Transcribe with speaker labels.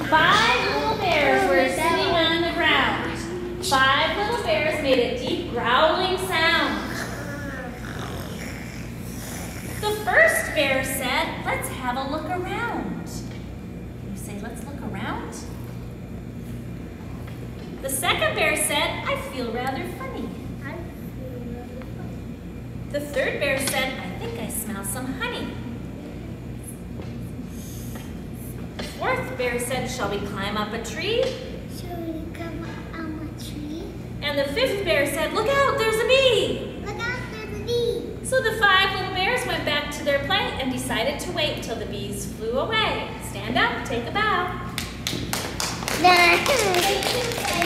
Speaker 1: 5 little bears were sitting on the ground. 5 little bears made a deep growling sound. The first bear said, "Let's have a look around." You say, "Let's look around?" The second bear said, "I feel rather funny." The third bear said, "I think I smell some honey." The fourth bear said, "Shall we climb up a tree?"
Speaker 2: Shall we come up a tree?
Speaker 1: And the fifth bear said, "Look out, there's a bee."
Speaker 2: Look out, there's a bee.
Speaker 1: So the 5 little bears went back to their play and decided to wait till the bees flew away. Stand up, take a bow.
Speaker 2: Then